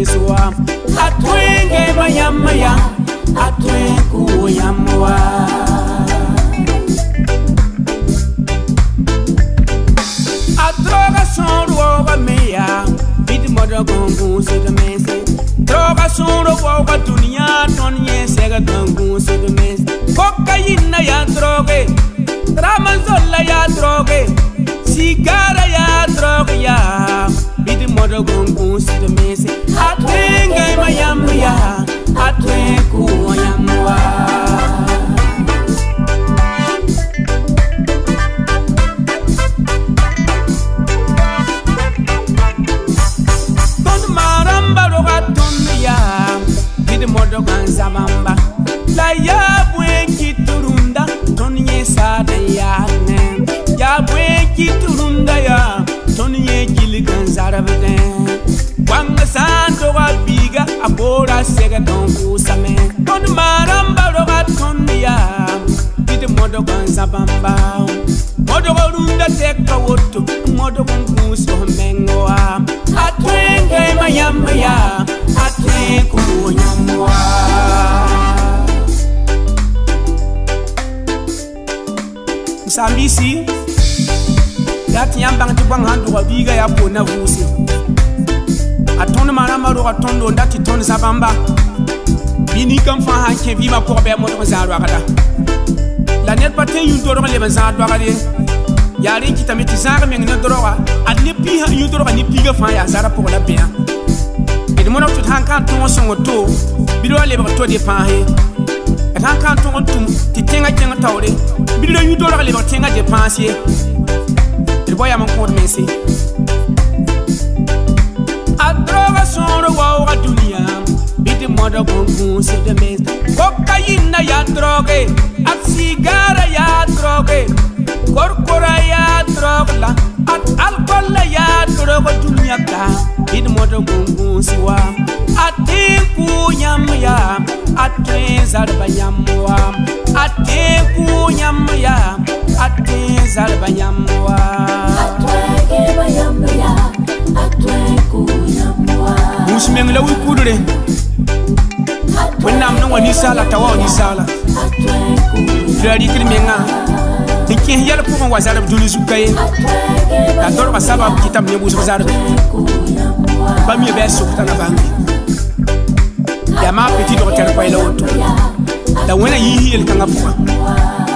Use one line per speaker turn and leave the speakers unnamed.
swa atwenge mayamaya atwengu yamwa atroga sonro wa meya bit modo gongu se de mese troga sonro wa dunia tonye sega gongu se de mese kokaina ya droge ramanzola ya droge sigara ya droge ya bit modo gongu se de mese atwenge mayamaya atwengu yamwa modo ganza mamba la ya bwenki turunda tonye sada ya ne ya bwenki turunda ya tonye gili ganza rabde wanga santo wa biga abora sega donku same ton maramba roga tonya bide modo ganza bamba modo runda teka woto modo kungus ko mengo atwenge mayamba ya atwengu nyamwa Sambisi dat yambang tibang handu wa biga ya pona vusi atone marama ro atondo ndati ton zabamba bini kam fa hanke viva pour be mo to zaro akada la net patin yu doro le bazado akade ya ri kitamiti zara men na doro adni pi ha yu doro ni piga fa ya zara pour la bien et mo no tout hankan ton songo to biro le ba to de pa he hankan ton tum ti tenga tenga tawre biro yu doro le ba tenga de pensier il boya mon compte merci adroga sonro wa dunia bidi modo gongu se de mes kokaina ya droge at sigara ya droge korkora ya drogla at alcohol ya droga dunia ka bidi modo gongu siwa atiku nyamya atenzar banyamwa atiku nyamya atenzar banyamwa atwege banyamya atweku nyamwa musmeng la wi kudure wonnam no woni sala tawa ni sala atweku jari krimenga tikin yar pour wa zarab dulu zukaye ta dor ba sabab kitam ne buso zarab ba mi be sukta na bangi ya ma petit do tel ko ila woto da wona yi hil kanga puwa